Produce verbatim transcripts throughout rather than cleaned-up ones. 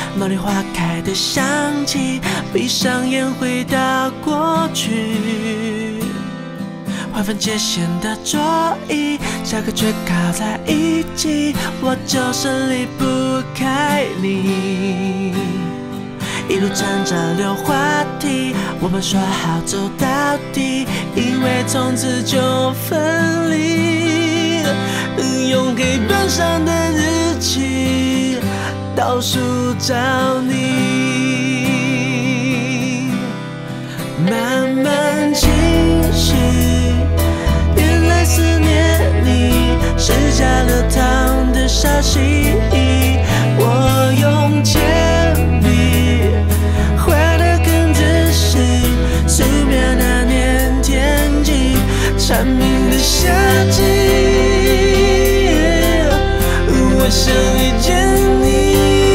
茉莉花开的香气，闭上眼回到过去。划分界限的桌椅，下课却靠在一起，我就是离不开你。一路站着溜话题，我们说好走到底，因为从此就分离。用黑板上的日期倒数找你，慢慢清晰。原来思念你是加了糖的沙西，我用铅笔画得更仔细，素描那年天气，蝉鸣的夏季，我想遇见你。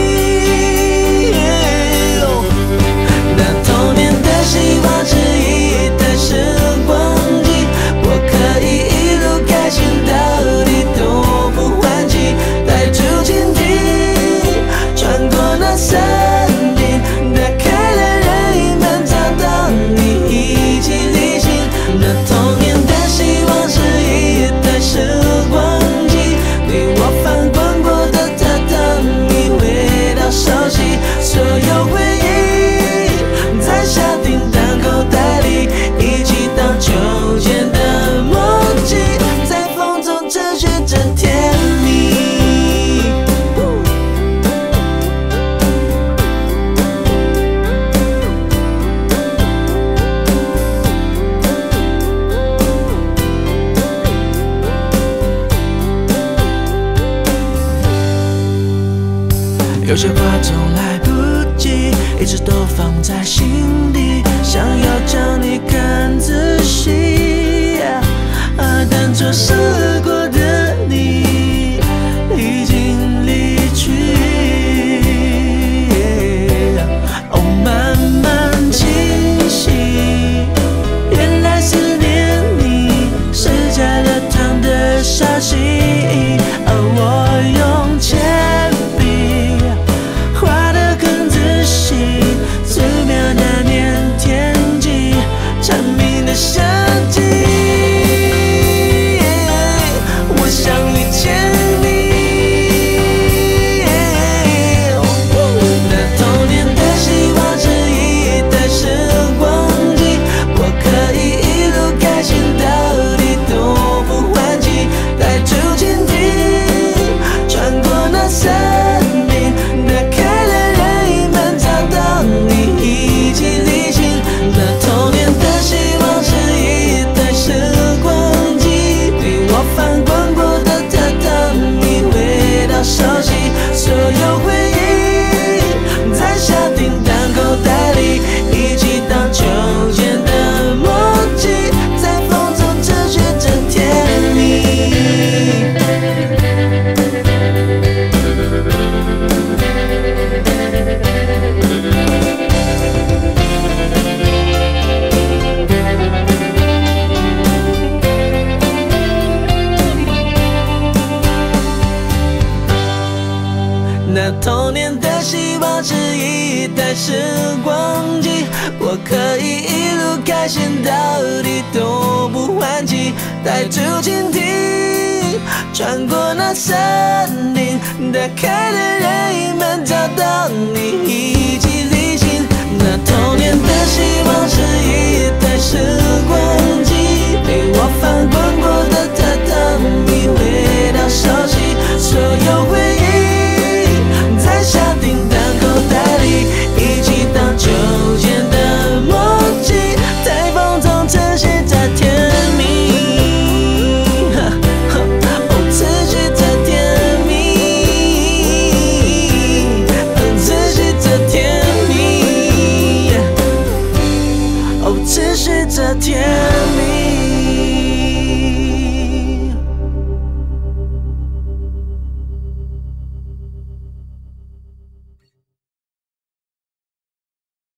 那童年的希望是一台时光机，我可以一路开心到底都不换气，带出蜻蜓，穿过那森林，打开了任意门，找到你一起旅行。那童年的希望是一台时光机，对我翻滚过的榻榻米，味道熟悉，所有回忆在下订单口袋里，一起荡秋千的默契，在风中持续着甜蜜。有些话总来不及，一直都放在心底，想要将你看仔细，啊，但错失过的你已经离去。哦，慢慢清晰，原来思念你是加了糖的沙西，而我用铅笔画得更仔细，素描那年天气，蝉鸣的夏季，我想遇见你。那童年的希望是一台时光机，我可以一路开心到底都不换气，带出蜻蜓，穿过那森林，打开了任意门，找到你一起旅行。那童年的希望是一台时光机，对我翻滚过的榻榻米，味道熟悉，所有回忆在下订单口袋里，一起荡秋千的默契，在风中持续着甜蜜。那童年的希望是一台时光机，我可以一路开心到底都不换气，带出蜻蜓，穿过那森林，打开了任意门，找到你一起旅行。那童年的希望是一台时光机，陪我翻滚过的榻榻米，味道熟悉，所有回忆在下订单口袋里，一起荡秋千的默契，在风中持续着甜蜜，哦，持续着甜蜜，持续着甜蜜，哦，持续着甜蜜。